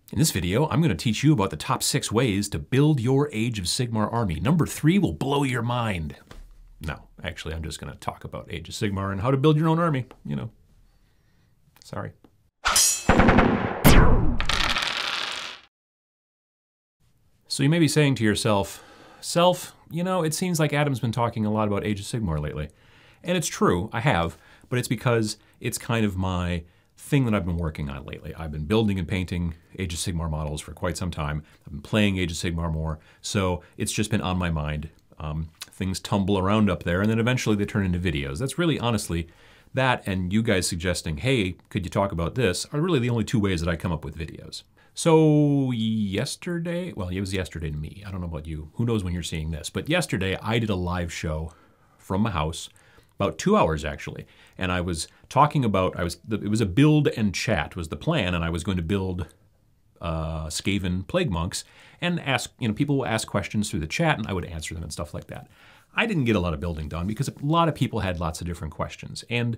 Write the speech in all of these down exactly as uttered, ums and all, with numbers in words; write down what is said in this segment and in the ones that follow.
In this video, I'm going to teach you about the top six ways to build your Age of Sigmar army. Number three will blow your mind. No, actually, I'm just going to talk about Age of Sigmar and how to build your own army, you know. Sorry. So you may be saying to yourself, Self, you know, it seems like Adam's been talking a lot about Age of Sigmar lately. And it's true, I have, but it's because it's kind of my thing that I've been working on lately. I've been building and painting Age of Sigmar models for quite some time. I've been playing Age of Sigmar more, so it's just been on my mind. Um, things tumble around up there, and then eventually they turn into videos. That's really, honestly, that and you guys suggesting, hey, could you talk about this, are really the only two ways that I come up with videos. So yesterday, well, it was yesterday to me. I don't know about you. Who knows when you're seeing this? But yesterday, I did a live show from my house, about two hours actually. And I was talking about, I was, it was a build and chat was the plan, and I was going to build uh, Skaven Plague Monks and ask, you know, people will ask questions through the chat and I would answer them and stuff like that. I didn't get a lot of building done because a lot of people had lots of different questions, and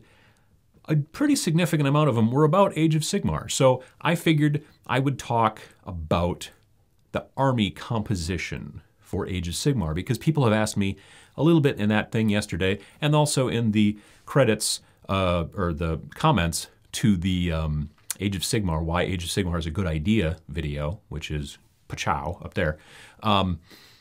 a pretty significant amount of them were about Age of Sigmar. So I figured I would talk about the army composition for Age of Sigmar because people have asked me a little bit in that thing yesterday, and also in the credits uh, or the comments to the um, Age of Sigmar, Why Age of Sigmar is a Good Idea video, which is pachow up there. Um,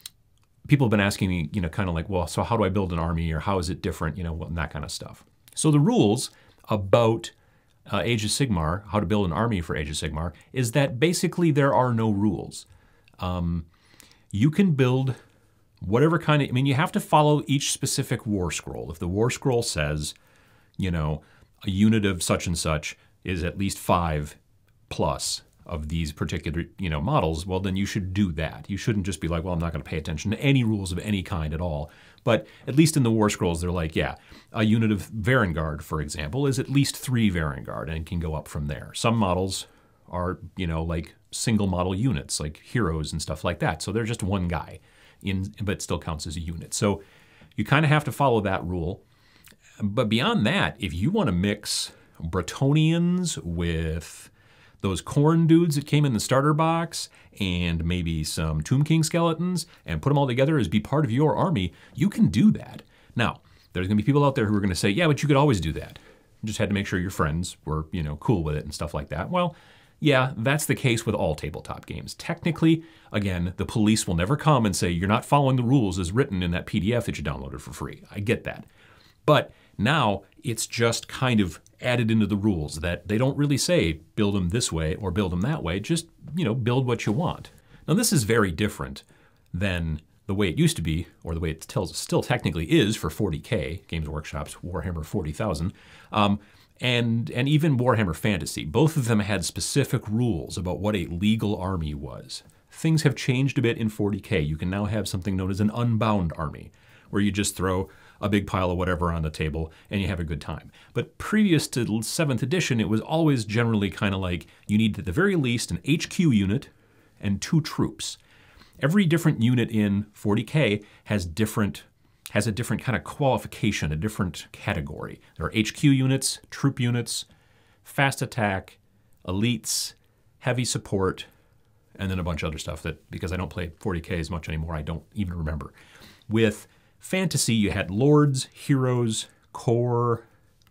people have been asking me, you know, kind of like, well, so how do I build an army, or how is it different, you know, and that kind of stuff. So the rules about uh, Age of Sigmar, how to build an army for Age of Sigmar, is that basically there are no rules. Um, you can build whatever kind of, I mean, you have to follow each specific war scroll. If the war scroll says, you know, a unit of such and such is at least five plus of these particular, you know, models, well, then you should do that. You shouldn't just be like, well, I'm not going to pay attention to any rules of any kind at all. But at least in the war scrolls, they're like, yeah, a unit of Varangard, for example, is at least three Varangard and can go up from there. Some models are, you know, like single model units, like heroes and stuff like that. So they're just one guy, in, but still counts as a unit. So you kind of have to follow that rule. But beyond that, if you want to mix Bretonnians with those corn dudes that came in the starter box and maybe some Tomb King skeletons and put them all together as be part of your army, you can do that. Now, there's going to be people out there who are going to say, yeah, but you could always do that. You just had to make sure your friends were, you know, cool with it and stuff like that. Well, yeah, that's the case with all tabletop games. Technically, again, the police will never come and say, you're not following the rules as written in that P D F that you downloaded for free. I get that. But now it's just kind of added into the rules that they don't really say build them this way or build them that way. Just, you know, build what you want. Now this is very different than the way it used to be, or the way it tells, still technically is for forty K, Games Workshop's Warhammer forty thousand, um, and, and even Warhammer Fantasy. Both of them had specific rules about what a legal army was. Things have changed a bit in forty K. You can now have something known as an unbound army, where you just throw a big pile of whatever on the table and you have a good time. But previous to seventh edition, it was always generally kind of like you need at the very least an H Q unit and two troops. Every different unit in forty K has different has a different kind of qualification, a different category. There are H Q units, troop units, fast attack, elites, heavy support, and then a bunch of other stuff that, because I don't play forty K as much anymore, I don't even remember. With Fantasy, you had Lords, Heroes, Core,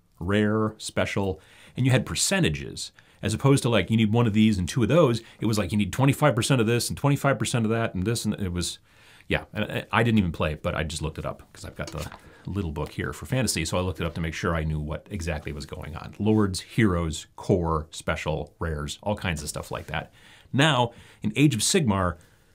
Rare, Special, and you had percentages. As opposed to like, you need one of these and two of those, it was like you need twenty-five percent of this and twenty-five percent of that and this, and it was, yeah. I didn't even play it, but I just looked it up because I've got the little book here for Fantasy, so I looked it up to make sure I knew what exactly was going on. Lords, Heroes, Core, Special, Rares, all kinds of stuff like that. Now, in Age of Sigmar,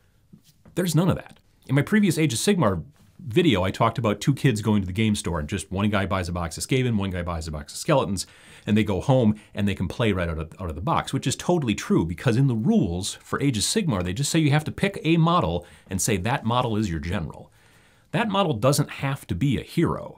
there's none of that. In my previous Age of Sigmar video, I talked about two kids going to the game store and just one guy buys a box of Skaven, one guy buys a box of skeletons, and they go home and they can play right out of, out of the box, which is totally true because in the rules for Age of Sigmar, they just say you have to pick a model and say that model is your general. That model doesn't have to be a hero.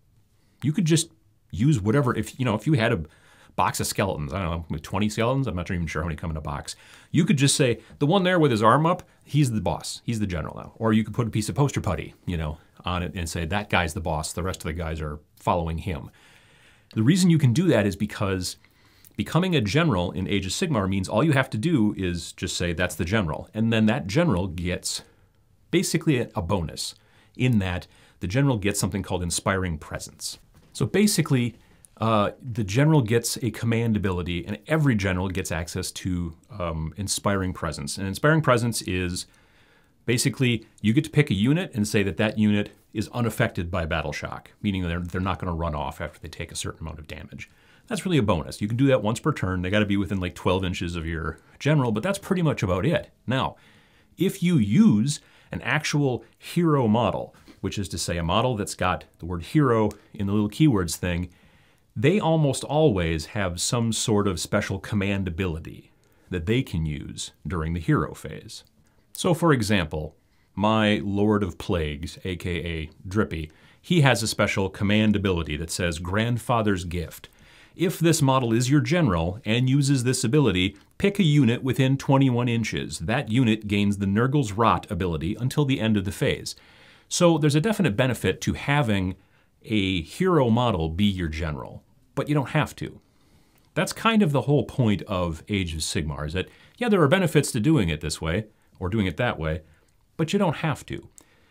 You could just use whatever, if you know, if you had a box of skeletons, I don't know, with twenty skeletons, I'm not even sure how many come in a box. You could just say, the one there with his arm up, he's the boss, he's the general now. Or you could put a piece of poster putty, you know, on it and say, that guy's the boss, the rest of the guys are following him. The reason you can do that is because Becoming a general in Age of Sigmar means all you have to do is just say that's the general, and then that general gets basically a bonus in that the general gets something called Inspiring Presence. So basically, uh, the general gets a command ability, and every general gets access to um, Inspiring Presence. And Inspiring Presence is basically you get to pick a unit and say that that unit is unaffected by battle shock, meaning they're, they're not going to run off after they take a certain amount of damage. That's really a bonus. You can do that once per turn. They got to be within like twelve inches of your general, but that's pretty much about it. Now, if you use an actual hero model, which is to say a model that's got the word hero in the little keywords thing, they almost always have some sort of special command ability that they can use during the hero phase. So for example, my Lord of Plagues, aka Drippy, he has a special command ability that says Grandfather's Gift. If this model is your general and uses this ability, pick a unit within twenty-one inches. That unit gains the Nurgle's Rot ability until the end of the phase. So there's a definite benefit to having a hero model be your general, but you don't have to. That's kind of the whole point of Age of Sigmar, is that, yeah, there are benefits to doing it this way, or doing it that way, but you don't have to.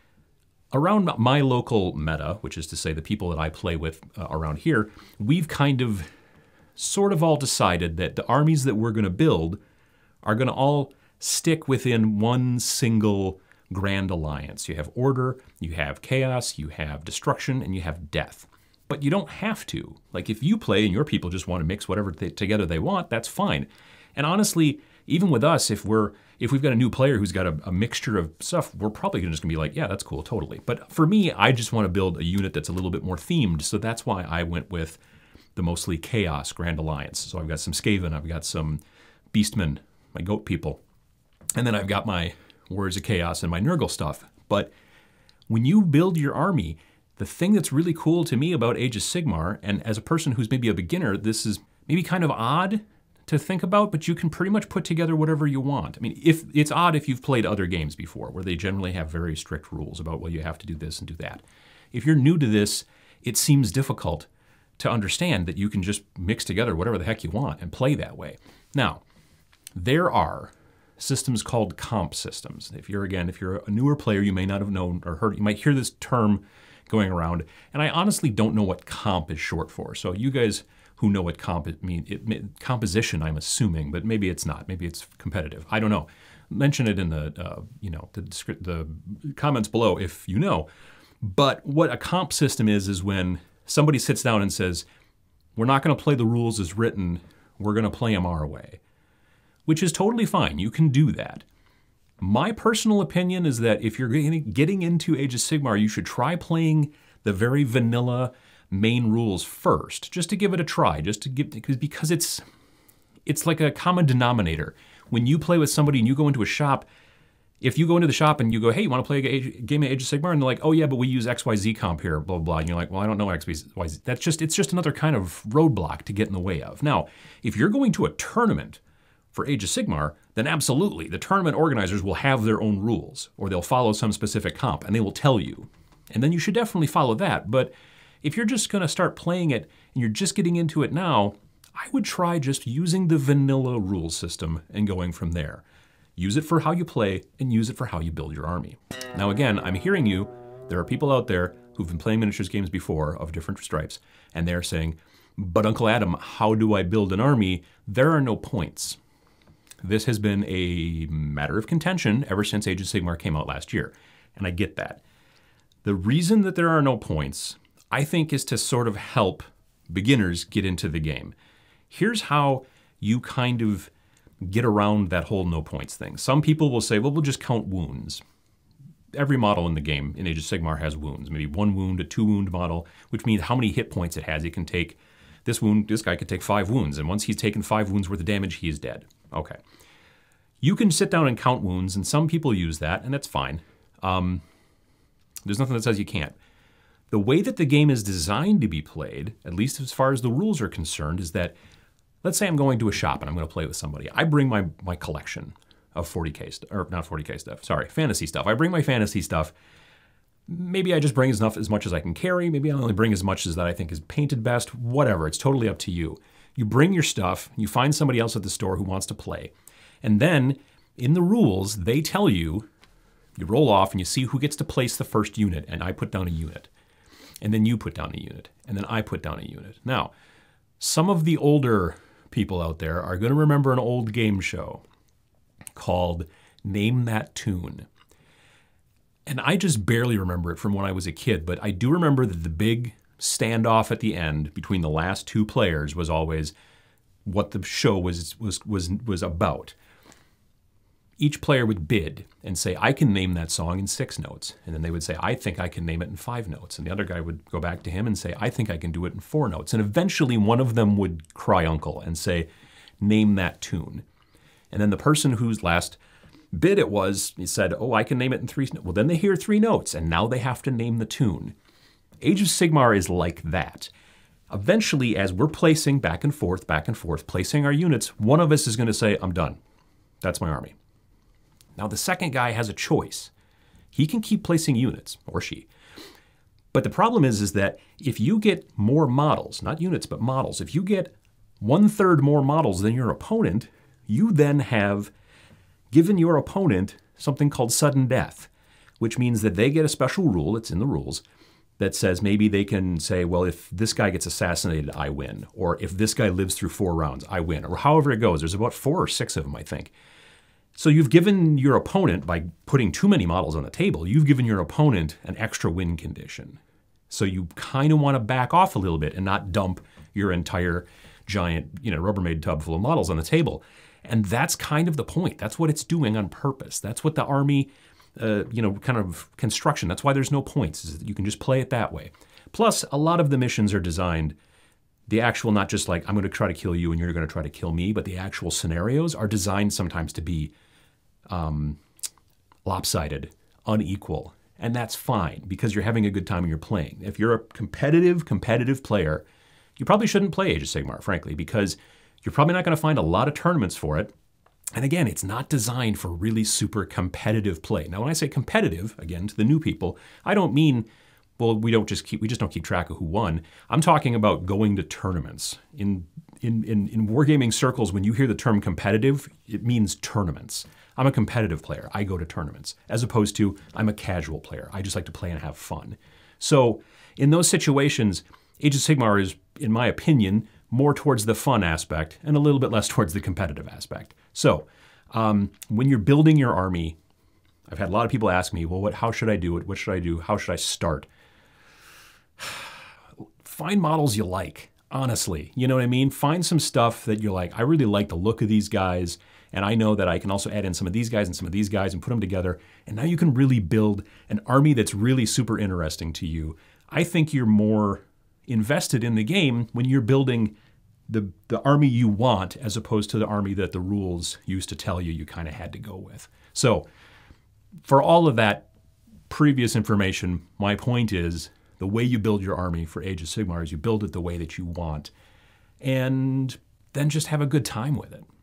Around my local meta, which is to say the people that I play with uh, around here, we've kind of sort of all decided that the armies that we're going to build are going to all stick within one single grand alliance. You have order, you have chaos, you have destruction, and you have death. But you don't have to. Like if you play and your people just want to mix whatever they, together they want, that's fine. And honestly, even with us, if we're if we've got a new player who's got a, a mixture of stuff, we're probably just gonna be like, yeah, that's cool, totally. But for me, I just want to build a unit that's a little bit more themed, so that's why I went with the mostly Chaos Grand Alliance. So I've got some Skaven, I've got some Beastmen, my goat people, and then I've got my Warriors of Chaos and my Nurgle stuff. But when you build your army, the thing that's really cool to me about Age of Sigmar, and as a person who's maybe a beginner, this is maybe kind of odd to think about, but you can pretty much put together whatever you want. I mean, if it's odd if you've played other games before, where they generally have very strict rules about, well, you have to do this and do that. If you're new to this, it seems difficult to understand that you can just mix together whatever the heck you want and play that way. Now, there are systems called comp systems. If you're, again, if you're a newer player, you may not have known or heard, you might hear this term going around, and I honestly don't know what comp is short for. So you guys who know what comp it mean, it, composition, I'm assuming, but maybe it's not. Maybe it's competitive. I don't know. Mention it in the uh, you know the, the comments below if you know. But what a comp system is is when somebody sits down and says, "We're not going to play the rules as written. We're going to play them our way," which is totally fine. You can do that. My personal opinion is that if you're getting into Age of Sigmar, you should try playing the very vanilla main rules first, just to give it a try, just to give, because because it's it's like a common denominator. When you play with somebody and you go into a shop, if you go into the shop and you go, hey, you want to play a game of Age of Sigmar? And they're like, oh yeah, but we use X Y Z comp here, blah, blah, blah. And you're like, well, I don't know X Y Z. That's just, it's just another kind of roadblock to get in the way of. Now, if you're going to a tournament for Age of Sigmar, then absolutely, the tournament organizers will have their own rules, or they'll follow some specific comp, and they will tell you. And then you should definitely follow that. But if you're just going to start playing it and you're just getting into it now, I would try just using the vanilla rule system and going from there. Use it for how you play and use it for how you build your army. Now again, I'm hearing you. There are people out there who've been playing miniatures games before of different stripes, and they're saying, but Uncle Adam, how do I build an army? There are no points. This has been a matter of contention ever since Age of Sigmar came out last year, and I get that. The reason that there are no points, I think, is to sort of help beginners get into the game. Here's how you kind of get around that whole no points thing. Some people will say, well, we'll just count wounds. Every model in the game in Age of Sigmar has wounds, maybe one wound, a two wound model, which means how many hit points it has. It can take this wound, this guy could take five wounds, and once he's taken five wounds worth of damage, he is dead. Okay. You can sit down and count wounds, and some people use that, and that's fine. Um, there's nothing that says you can't. The way that the game is designed to be played, at least as far as the rules are concerned, is that, let's say I'm going to a shop and I'm going to play with somebody. I bring my, my collection of forty K, or not forty K stuff, sorry, fantasy stuff. I bring my fantasy stuff. Maybe I just bring enough, as much as I can carry. Maybe I only bring as much as that I think is painted best. Whatever, it's totally up to you. You bring your stuff, you find somebody else at the store who wants to play, and then in the rules, they tell you, you roll off and you see who gets to place the first unit, and I put down a unit. And then you put down a unit, and then I put down a unit. Now, some of the older people out there are going to remember an old game show called Name That Tune. And I just barely remember it from when I was a kid, but I do remember that the big standoff at the end between the last two players was always what the show was was was was about. Each player would bid and say, I can name that song in six notes. And then they would say, I think I can name it in five notes. And the other guy would go back to him and say, I think I can do it in four notes. And eventually one of them would cry uncle and say, name that tune. And then the person whose last bid it was, he said, oh, I can name it in three notes. Well, then they hear three notes, and now they have to name the tune. Age of Sigmar is like that. Eventually, as we're placing back and forth, back and forth, placing our units, one of us is going to say, I'm done. That's my army. Now, the second guy has a choice. He can keep placing units, or she. But the problem is, is that if you get more models, not units, but models, if you get one-third more models than your opponent, you then have given your opponent something called sudden death, which means that they get a special rule, it's in the rules, that says maybe they can say, well, if this guy gets assassinated, I win. Or if this guy lives through four rounds, I win. Or however it goes. There's about four or six of them, I think. So you've given your opponent, by putting too many models on the table, you've given your opponent an extra win condition. So you kind of want to back off a little bit and not dump your entire giant, you know, Rubbermaid tub full of models on the table. And that's kind of the point. That's what it's doing on purpose. That's what the army, uh, you know, kind of construction, that's why there's no points, is that you can just play it that way. Plus, a lot of the missions are designed, the actual, not just like, I'm going to try to kill you and you're going to try to kill me, but the actual scenarios are designed sometimes to be um, lopsided, unequal. And that's fine, because you're having a good time when you're playing. If you're a competitive, competitive player, you probably shouldn't play Age of Sigmar, frankly, because you're probably not going to find a lot of tournaments for it. And again, it's not designed for really super competitive play. Now, when I say competitive, again, to the new people, I don't mean, well, we don't just keep, we just don't keep track of who won. I'm talking about going to tournaments. In, in, in, in wargaming circles, when you hear the term competitive, it means tournaments. I'm a competitive player. I go to tournaments, as opposed to I'm a casual player. I just like to play and have fun. So in those situations, Age of Sigmar is, in my opinion, more towards the fun aspect and a little bit less towards the competitive aspect. So um, when you're building your army, I've had a lot of people ask me, well, what, how should I do it? What should I do? How should I start? Find models you like, honestly. You know what I mean? Find some stuff that you're like, I really like the look of these guys, and I know that I can also add in some of these guys and some of these guys and put them together, and now you can really build an army that's really super interesting to you. I think you're more invested in the game when you're building the, the army you want, as opposed to the army that the rules used to tell you you kind of had to go with. So for all of that previous information, my point is the way you build your army for Age of Sigmar is you build it the way that you want, and then just have a good time with it.